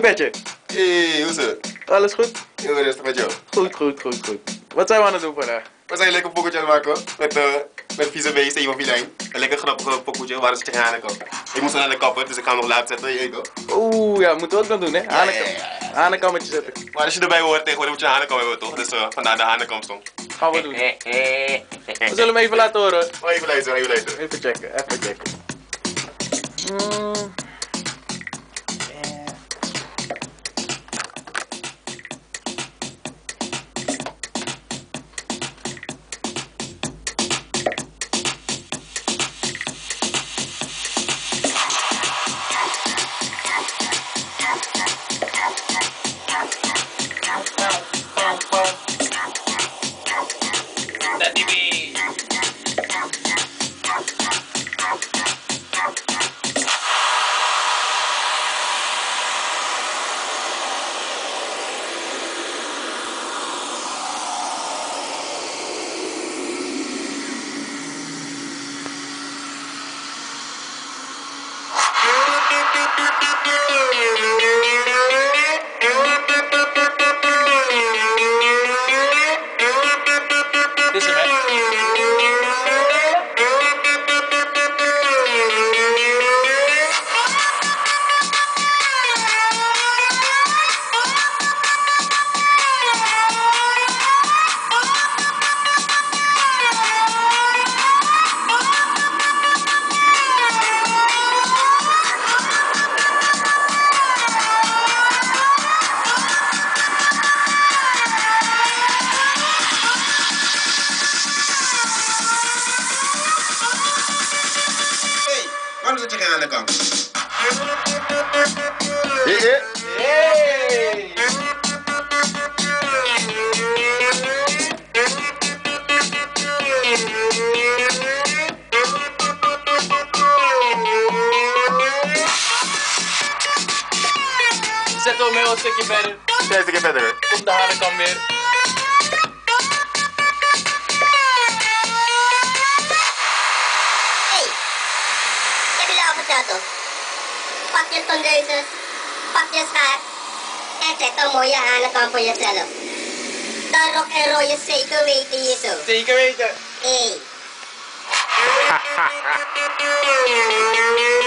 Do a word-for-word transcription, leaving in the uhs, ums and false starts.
met je? Hey, hoe is het? Alles goed? Heel rustig met jou. Goed, goed, goed, goed. Wat zijn we aan het doen vandaag? We zijn een lekker pokoetje aan het maken met, uh, met vieze beest, Steven Vilijn. Een lekker grappige pokoetje, waar is het hanenkam? Ik moest aan de kapper, dus ik ga hem nog laten zetten, je weet toch? Oeh, ja, moeten we ook nog doen, hè? Hanekam. Ja, ja, ja, ja. Hanekammetje zetten. Maar als je erbij hoort, tegenwoordig moet je een hanekam hebben, toch? Dus uh, vandaar de hanekam-song. Gaan we doen. We zullen hem even laten horen. Oh, even luisteren, even luisteren. Even checken, even checken. Mm. Dit is hem, hè? Waarom zet je geen hanekam? Hey! Hey! Zet hem heel een stukje verder. Zet een stukje verder. Komt de hanekam weer. Toch? Pak je tondeuses, pak je schaar en zet een mooie hanekam voor jezelf. Dan rock en roll je zeker weten hier zo. Zeker weten. Hey.